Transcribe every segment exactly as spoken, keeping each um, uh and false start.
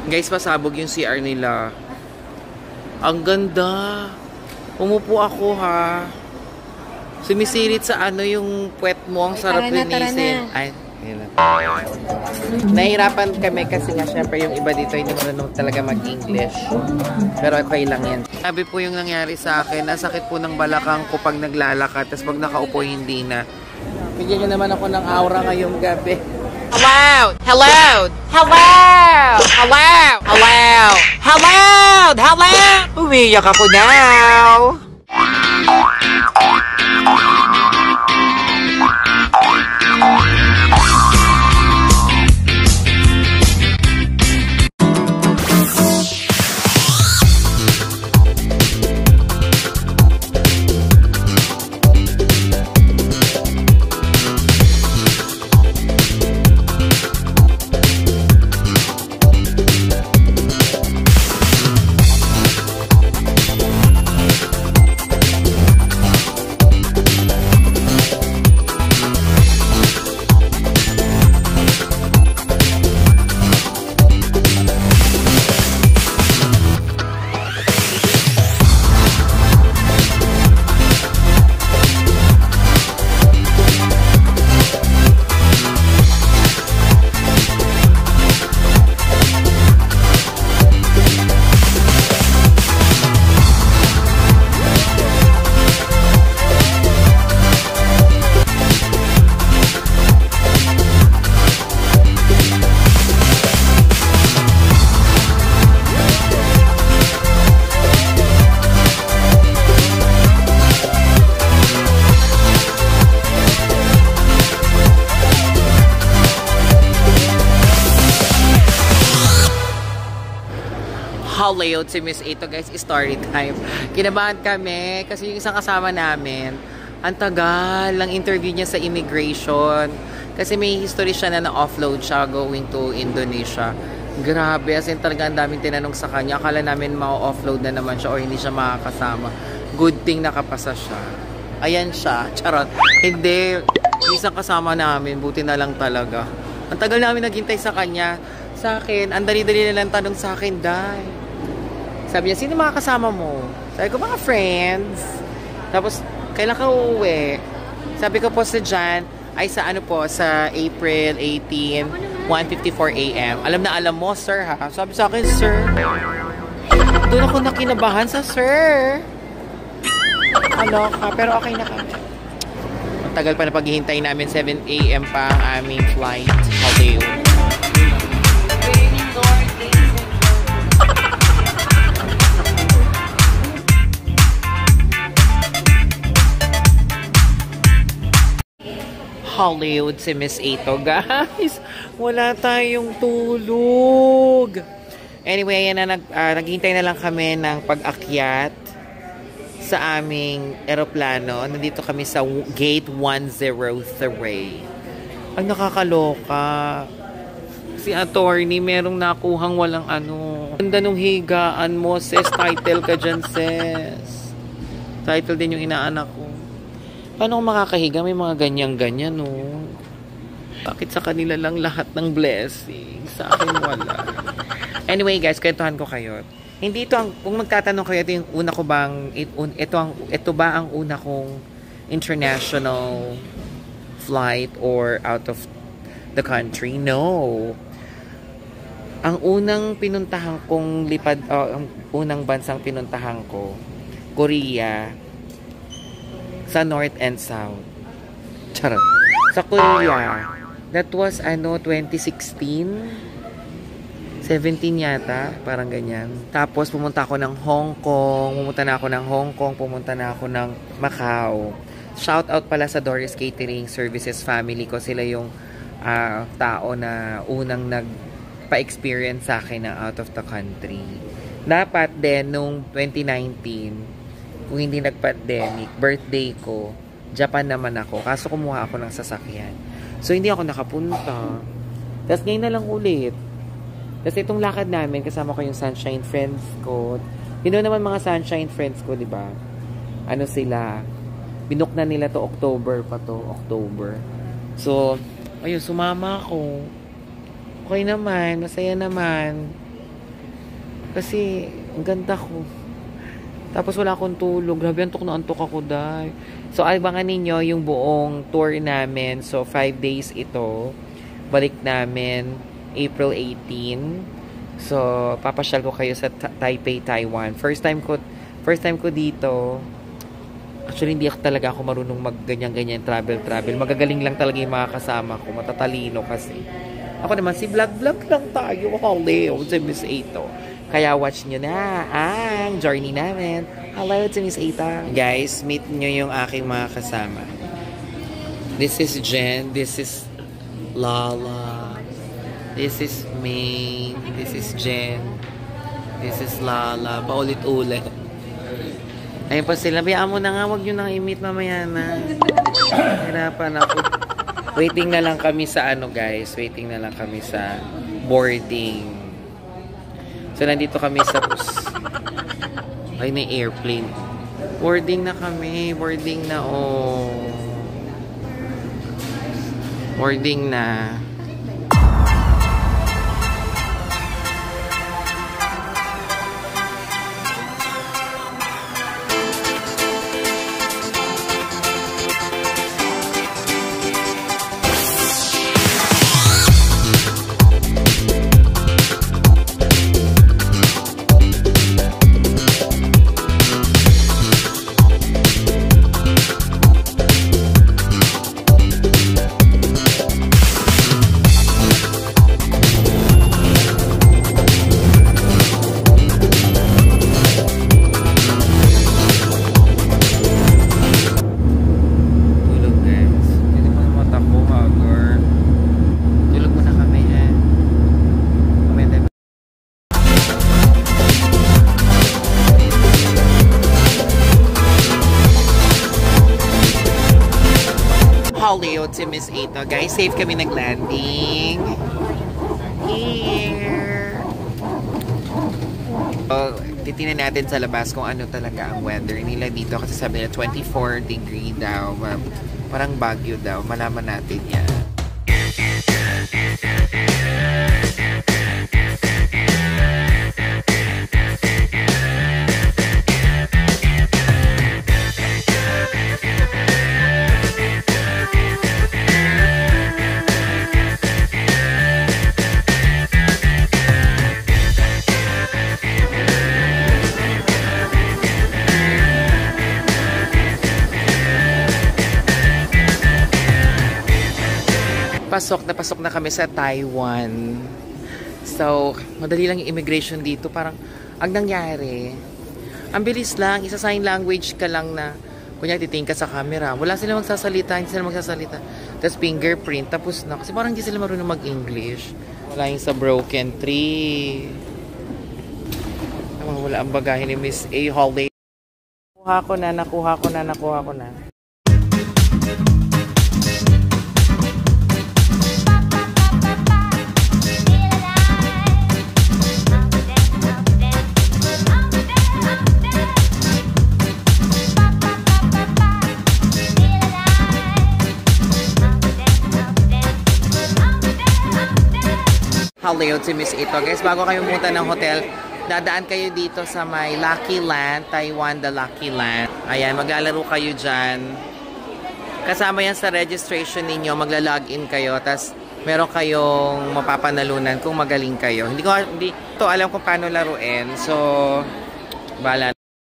Guys, pasabog yung C R nila. Ang ganda. Umupo ako ha. Sumisirit sa ano yung puwet mo. Ang sarap linisin. Ay, yun lang. Nahihirapan kami kasi nga syempre yung iba dito hindi marunong talaga mag-English. Pero okay lang yan. Sabi po yung nangyari sa akin, nasakit po ng balakang ko pag naglalakad. Tapos pag nakaupo hindi na. Bigyan nyo naman ako ng aura ngayong gabi. Hello! Hello! Hello! Hello! Hello! Hello! Hello! Umiyak ako now! Layout si Miss Ito guys, story time. Kinabahan kami kasi yung isang kasama namin, ang tagal lang interview niya sa immigration kasi may history siya na na-offload siya going to Indonesia. Grabe, as in talaga ang daming tinanong sa kanya. Akala namin ma-offload na naman siya o hindi siya makakasama. Good thing nakapasa siya. Ayan siya. Charot. Hindi. Isang kasama namin. Buti na lang talaga. Ang tagal namin naghintay sa kanya. Sa akin, ang dali-dali na lang tanong sa akin, Day. Sabi niya, sino mga kasama mo? Sabi ko, mga friends. Tapos, kailan ka uuwi? Sabi ko po sa Jan, ay sa ano po, sa April eighteenth, one fifty-four A M Alam na alam mo, sir ha? Sabi sa akin, sir. Doon ako nakinabahan sa sir. Ano ka? Pero okay na kami. Ang tagal pa na paghihintay namin, seven A M pa ang aming flight. Okay. Hollywood si Miss Ito, guys. Wala tayong tulog. Anyway, yan na, nag, uh, naghintay na lang kami ng pag-akyat sa aming eroplano. Nandito kami sa gate one oh three. Ang nakakaloka. Si attorney, merong nakuhang walang ano. Ganda nung higaan mo, sis. Title ka dyan, sis. Title din yung inaanak ko. Paano kung makakahiga? May mga ganyan-ganyan, no? Bakit sa kanila lang lahat ng blessing? Sa akin wala. Anyway, guys, kwentuhan ko kayo. Hindi ito ang, kung magtatanong kayo, ito yung una ko bang, ito, ang, ito ba ang una kong international flight or out of the country? No. Ang unang pinuntahan kong lipad, uh, ang unang bansang pinuntahan ko, Korea, sa North and South. Charot. Sa Korea, that was ano, twenty sixteen? seventeen yata, parang ganyan. Tapos pumunta ako ng Hong Kong, pumunta na ako ng Hong Kong, pumunta na ako ng Macau. Shout out pala sa Doris Catering Services family ko. Sila yung uh, tao na unang nagpa-experience sa akin na out of the country. Dapat din, nung twenty nineteen, kung hindi nag-pandemic, birthday ko, Japan naman ako. Kaso kumuha ako ng sasakyan. So, hindi ako nakapunta. Tapos ngayon na lang ulit. Tapos itong lakad namin, kasama ko yung Sunshine Friends ko. You know naman mga Sunshine Friends ko, di ba? Ano sila? Binook na nila to October pa to. October. So, ayun, sumama ako. Okay naman. Masaya naman. Kasi, ang ganda ko. Tapos wala akong tulog. Grabe, antok na antok ako dahil. So, abangan ninyo yung buong tour namin. So, five days ito. Balik namin April eighteen. So, papasyal ko kayo sa Taipei, Taiwan. First time ko, first time ko dito. Actually, hindi ako talaga ako marunong mag-ganyan-ganyan travel-travel. Magagaling lang talaga yung mga kasama ko. Matatalino kasi. Ako naman, si vlog-vlog lang tayo. Hello, si Miss Eto. Kaya watch nyo na ang journey namin. Hello to Miss Eto. Guys, meet nyo yung aking mga kasama. This is Jen. This is Lala. This is May. This is Jen. This is Lala. Paulit-ulit. Ayun pa sila. Bayaan mo na nga. Huwag nyo nang i-meet mamaya na. Hirapan ako. Waiting na lang kami sa ano guys. Waiting na lang kami sa boarding. So nandito kami sa ay na airplane. Boarding na kami. Boarding na oh. Boarding na. Hello to Miss Eto. Guys, safe kami nag-landing. Here. So, titingnan natin sa labas kung ano talaga ang weather nila dito. Kasi sabi nila twenty-four degree daw. Parang Baguio daw. Malaman natin yan. Pasok na pasok na kami sa Taiwan. So, madali lang yung immigration dito. Parang, ang nangyari, ang bilis lang, isa sign language ka lang na, kunya titingin ka sa camera. Wala sila magsasalita, hindi sila magsasalita. Tapos fingerprint, tapos na. Kasi parang hindi sila marunong mag-English. Wala yung sa broken tree. Wala ang bagahe ni Miss A. Holiday. Nakuha ko na, nakuha ko na, nakuha ko na. Hello to Miss Eto. Guys, bago kayo pumunta ng hotel, dadaan kayo dito sa may Lucky Land, Taiwan, the Lucky Land. Ayan, maglalaro kayo dyan. Kasama yan sa registration ninyo, magla-login kayo, tas meron kayong mapapanalunan kung magaling kayo. Hindi ko hindi to alam kung paano laruin. So, bala.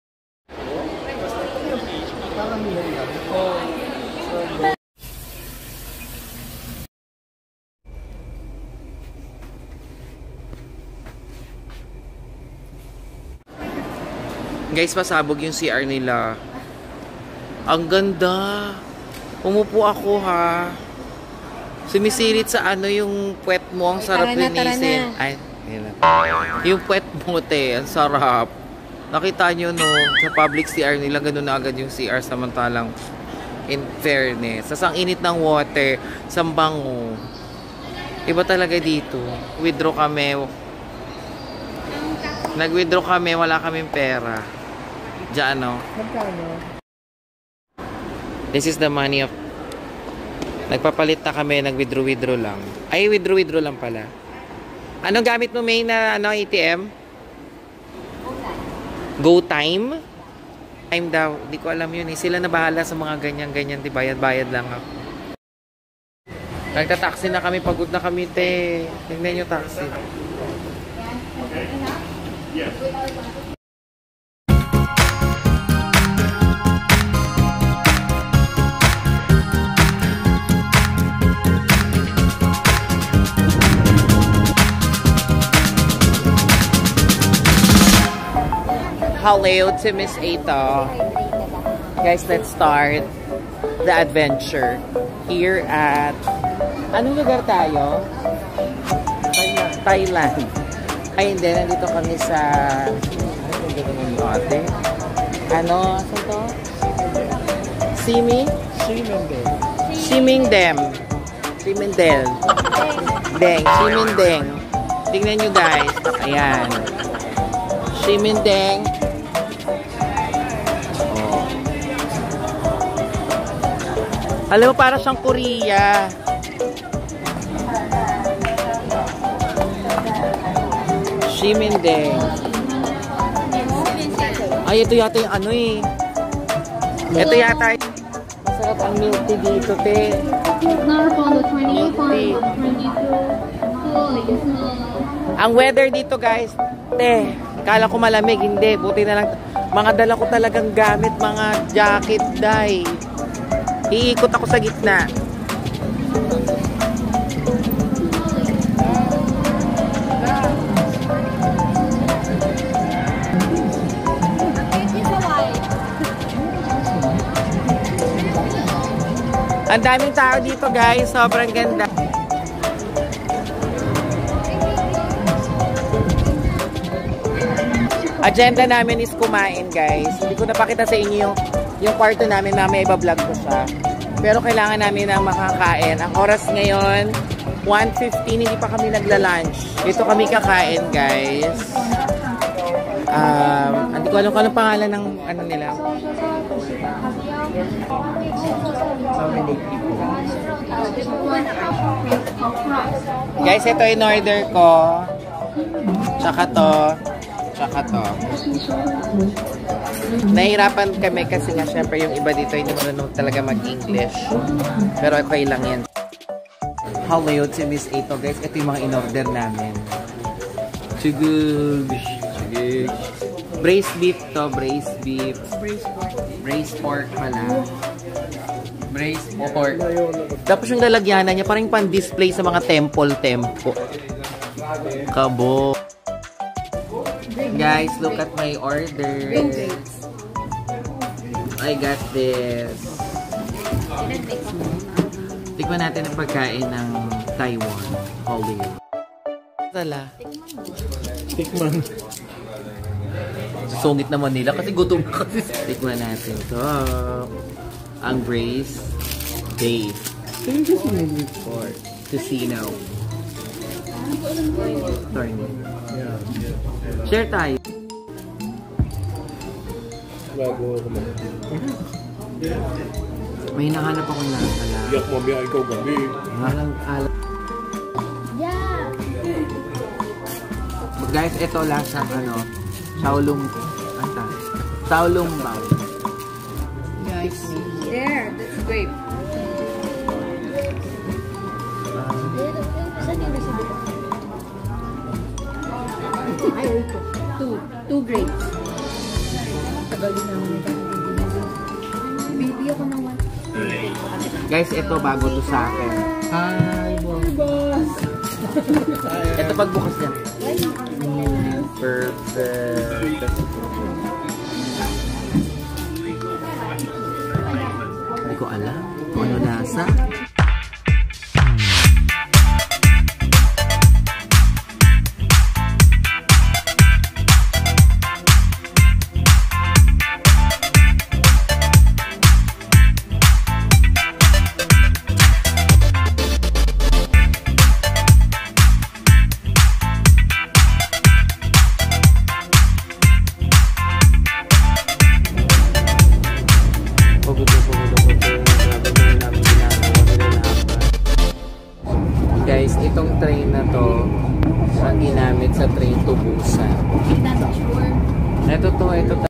Guys, pasabog yung C R nila. Ang ganda. Umupo ako ha. Sumisilip sa ano yung puwet mo. Ang sarap linisin. Ay, yun na. Yung puwet mo, te. Ang sarap. Nakita nyo, no? Sa public C R nila, ganun na agad yung C R. Samantalang, in fairness. Sasang init ng water. Sambango. Iba talaga dito. Withdraw kami. Nag-withdraw kami. Wala kaming pera. Diyan, no? This is the money of... Nagpapalit na kami, nag-withdraw-withdraw lang. Ay, withdraw-withdraw lang pala. Anong gamit mo, May, na ano, A T M? Go time? Time daw. Hindi ko alam yun eh. Sila na bahala sa mga ganyan-ganyan. Di bayad-bayad lang ako. Nagta-taxi na kami. Pagod na kami, te. Tingnan nyo taxi. Yes. Hello to Miss Ato. Guys, let's start the adventure here at... Anong lugar tayo? Thailand. Thailand. Ay, hindi. Nandito kami sa... Ate. Ano? Saan to? Simi? Simindel. Simindem. Simindel. Deng. Simindeng. Tingnan nyo guys. Ayan. Simindeng. Alam mo, para siyang Korea. Simindeng. Ay, ito yata yung ano eh. Ito yata yung... Masarap ang milk tea dito, te. Milk tea. Ang weather dito, guys, te, kala ko malamig. Hindi, buti na lang. Mga dala ko talagang gamit, mga jacket, dye. Iikot ako sa gitna. Ang daming tao dito, guys. Sobrang ganda. Agenda namin is kumain, guys. Hindi ko napakita sa inyo yung Yung kwarto namin, mamaya iba-vlog ko siya. Pero kailangan namin ng makakain. Ang oras ngayon, one fifteen, hindi pa kami nagla-lunch. Dito kami kakain, guys. Um, hindi ko alam kung anong pangalan ng ano nila. Guys, ito in order ko. Tsaka to. Tsaka to. Nahirapan kami kasi nga syempre yung iba dito hindi marunong talaga mag-English. Pero okay lang yan. Hello to Miss Ato, guys. Ito yung mga in-order namin. Chugug. Chugug. Braised beef to. Braised beef. Braised pork. Braised pork pala. Braised pork. Tapos yung lalagyanan niya parang pan-display sa mga temple-tempo. Kabo. Guys, look at my order. I got this. Tikman natin ang pagkain ng Taiwan. Holy. Tala. Tikman. Sungit naman nila kasi gutom na kasi. Tikman natin to. Ang braised beef. For casino. Sorry. Share tayo. Bago ako man. May hinahanap akong lasa lang. Iyak mo biya ikaw gabi. Alang alang. Yeah. Guys, ito lasa ano, Shaolong ata. Shaolong bao. Guys, there, that's great. Ay, ito. Two. Two grapes. Tagalin namin. Baby ako ng one. guys, ito bago to sa akin. Hi, boss. Ito pagbukas niya. Perfect. Hindi ko alam kung ano lasa. Guys, itong train na to ang ginamit sa train to Busan. Ito to, ito to.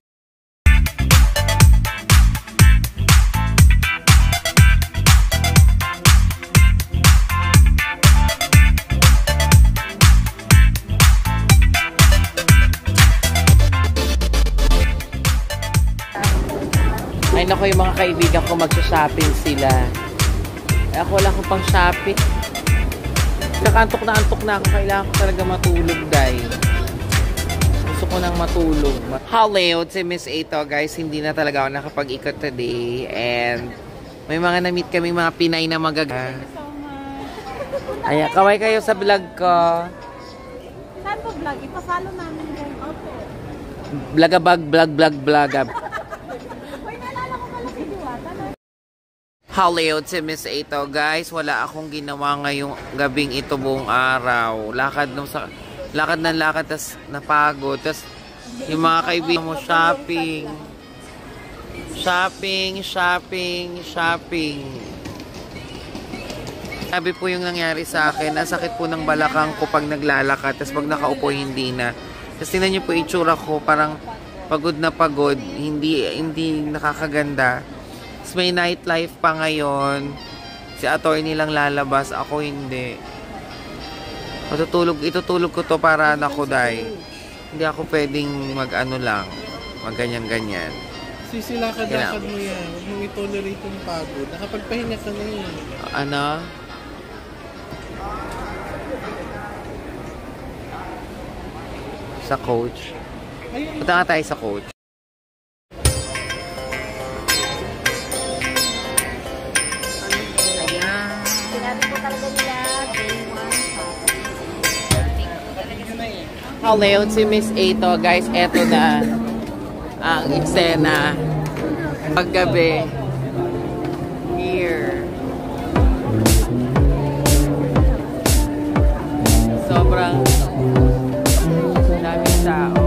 Ay nako, yung mga kaibigan ko magsha-shopping sila. Eh, ako wala akong pang shopping. Kakantok na antok na ako. Kailangan ko talaga matulog, dahil gusto ko nang matulog. Hello, si Miss Ato, guys. Hindi na talaga ako nakapag-ikot today. And may mga na-meet kami mga Pinay na magaga. Ayan, kaway kayo sa vlog ko. Saan po vlog? Ipa-follow namin yan. Opo. Blagabag, vlog, vlog, vlogab. Hello, si Miss Ato, guys. Wala akong ginawa ngayong gabing ito buong araw. Lakad nung sa lakad ng lakad, tas napagod. Tas yung mga kaibigan mo shopping. Shopping, shopping, shopping. Sabi po yung nangyari sa akin, nasakit po ng balakang ko pag naglalakad. Tas pag nakaupo, hindi na. Tas tingnan niyo po itsura ko, parang pagod na pagod. Hindi, hindi nakakaganda. May nightlife pa ngayon. Si attorney lang lalabas, ako hindi. Matutulog, itutulog ko to para anak ko, dahil hindi ako pwedeng mag-ano lang, mag-ganyan-ganyan. Sisilakad-lakad mo yan. Huwag mong itolerate yung pagod. Nakapagpahinga ka na yun. Ano? Sa coach. Punta nga tayo sa coach. Hello, si Miss Ato, guys. Eto na ang eksena paggabi. Here. Sobrang daming tao.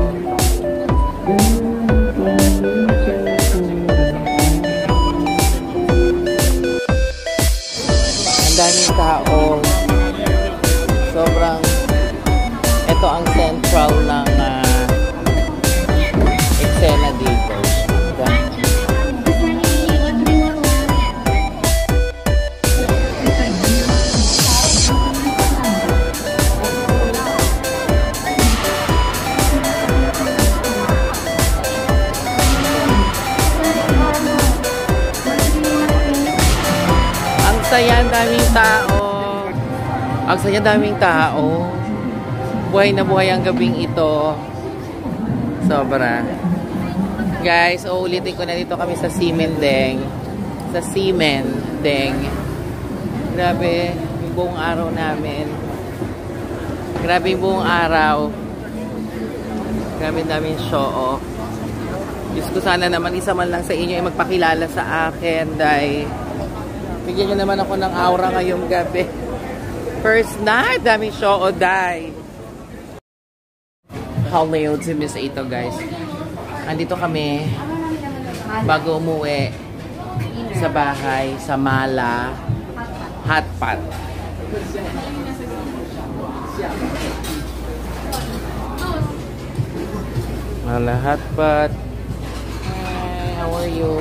Ang daming tao. Sobrang ito ang central ng uh, eksena dito. Ang saya, daming tao. Ang saya, daming tao. Buhay na buhay ang gabing ito. Sobra. Guys, uulitin ko na dito kami sa Simendeng. Sa Simendeng. Grabe, yung buong araw namin. Grabe yung buong araw. Grabe namin show. Diyos ko, sana naman isa man lang sa inyo ay magpakilala sa akin. Dahil bigyan nyo naman ako ng aura ngayong gabi. First night, daming show, dahil Hello, si Miss Ato, guys. Andito kami bago umuwi sa bahay sa Mala Hotpot. Mala Hotpot. Hi, how are you?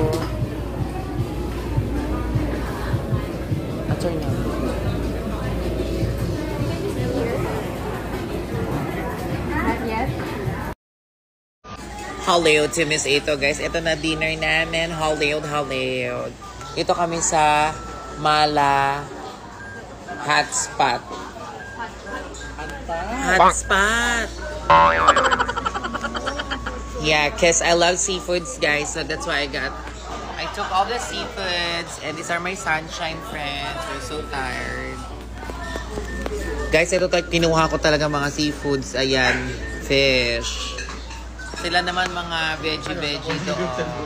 Answer niya. Hollywood, si Miss Ato, guys. Ito na dinner namin. Hollywood, Hollywood. Ito kami sa Mala Hotspot. Hotspot. Yeah, cause I love seafoods, guys. So that's why I got. I took all the seafoods, and these are my sunshine friends. We're so tired. Guys, ito talaga kinuha ko talaga mga seafoods. Ayan, fish. Sila naman mga veggie-veggie doon.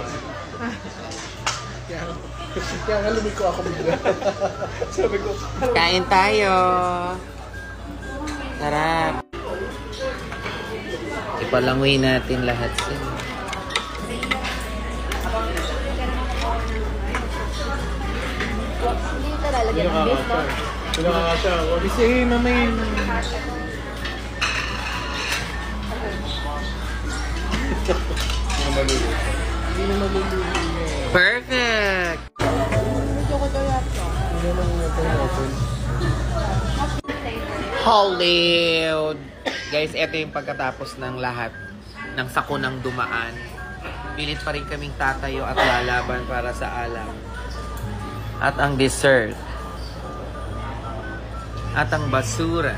Kaya nga lumiko ako bigla. Sabi ko, kain tayo. Tara. Ipalangoy natin lahat sila. Hindi ito lalagyan ng beef, no? pinakakasya ako. Kasi mamay maluluto. Hindi na maluluto yun. Perfect! Medyo ko daw yata. Hindi naman ito natin. Hollywood! Guys, ito yung pagkatapos ng lahat ng sakunang dumaan. Pilit pa rin kaming tatayo at lalaban para sa alam. At ang dessert. At ang basura.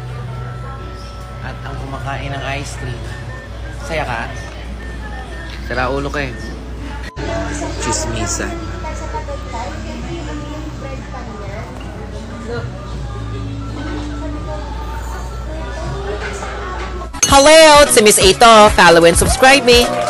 At ang kumakain ng ice cream. Saya ka? Sira ulo ka eh. Chismisa. Hello! Si Miss Ito. Follow and subscribe me.